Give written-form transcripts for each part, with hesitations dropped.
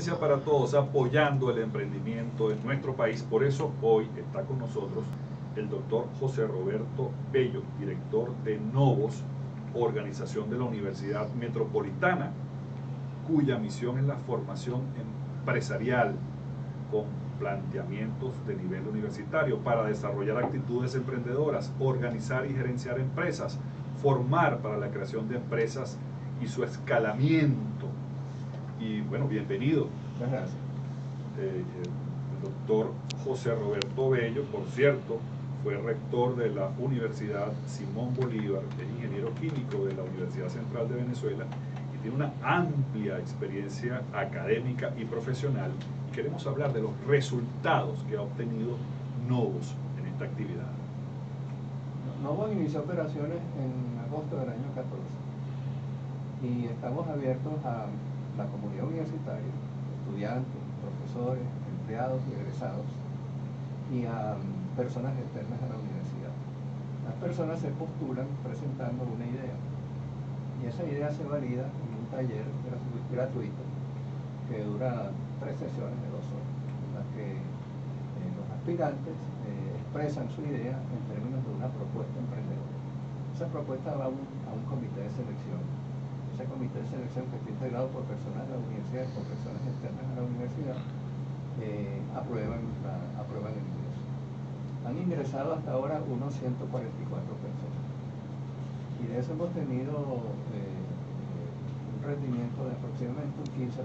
Gerencia para Todos, apoyando el emprendimiento en nuestro país. Por eso hoy está con nosotros el doctor José Roberto Bello, director de Novos, organización de la Universidad Metropolitana, cuya misión es la formación empresarial con planteamientos de nivel universitario para desarrollar actitudes emprendedoras, organizar y gerenciar empresas, formar para la creación de empresas y su escalamiento. Y bueno, bienvenido. Gracias. El doctor José Roberto Bello, por cierto, fue rector de la Universidad Simón Bolívar, es ingeniero químico de la Universidad Central de Venezuela y tiene una amplia experiencia académica y profesional. Y queremos hablar de los resultados que ha obtenido Novos en esta actividad. Novos inició operaciones en agosto del año 14 y estamos abiertos a la comunidad universitaria, estudiantes, profesores, empleados y egresados, y a personas externas a la universidad. Las personas se postulan presentando una idea y esa idea se valida en un taller gratuito que dura 3 sesiones de 2 horas, en las que los aspirantes expresan su idea en términos de una propuesta emprendedora. Esa propuesta va a un comité de selección. Ese comité de selección, que está integrado por personas de la universidad y por personas externas a la universidad, aprueban el ingreso. Han ingresado hasta ahora unos 144 personas y de eso hemos tenido un rendimiento de aproximadamente un 15%.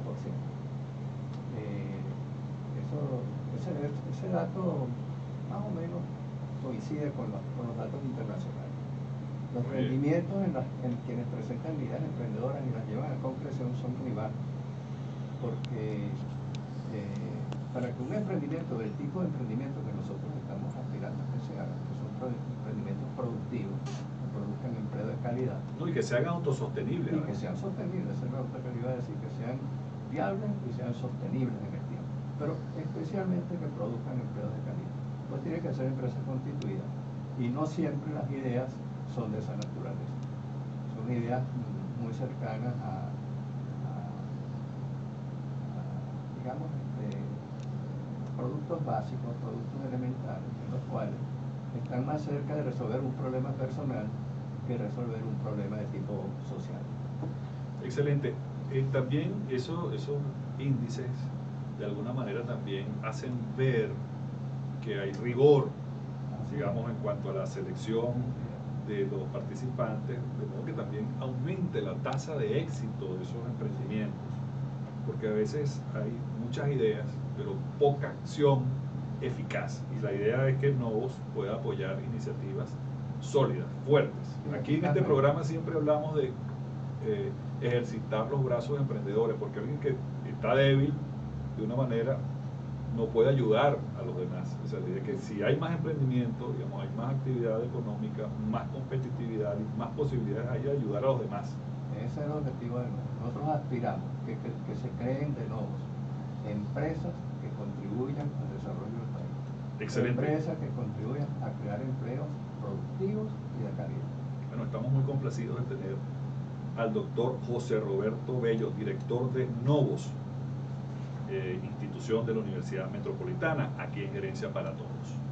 Ese dato más o menos coincide con los datos internacionales. Los rendimientos en quienes presentan ideas emprendedoras y las llevan a concreción son muy bajos, porque para que un emprendimiento del tipo de emprendimiento que nosotros estamos aspirando a que se haga, que son emprendimientos productivos, que produzcan empleo de calidad, No, y que se hagan autosostenibles. y que sean sostenibles, esa es la otra que le iba a decir, que sean viables y sean sostenibles en el tiempo, pero especialmente que produzcan empleos de calidad. Pues tiene que ser empresas constituidas y no siempre las ideas son de esa naturaleza. Son ideas muy cercanas a digamos, productos básicos, productos elementales, en los cuales están más cerca de resolver un problema personal que resolver un problema de tipo social. Excelente. También esos índices de alguna manera también hacen ver que hay rigor, digamos, en cuanto a la selección de los participantes, de modo que también aumente la tasa de éxito de esos emprendimientos, porque a veces hay muchas ideas, pero poca acción eficaz, y la idea es que Novos pueda apoyar iniciativas sólidas, fuertes. Aquí en este programa siempre hablamos de ejercitar los brazos emprendedores, porque alguien que está débil de una manera no puede ayudar a los demás. O sea, la idea es que si hay más emprendimiento, digamos, hay más actividad económica, más competitividad y más posibilidades hay de ayudar a los demás. Ese es el objetivo de Novos. Nosotros aspiramos que se creen de Novos empresas que contribuyan al desarrollo del país. Excelente. Empresas que contribuyan a crear empleos productivos y de calidad. Bueno, estamos muy complacidos de tener al doctor José Roberto Bello, director de Novos, institución de la Universidad Metropolitana, aquí en Gerencia para Todos.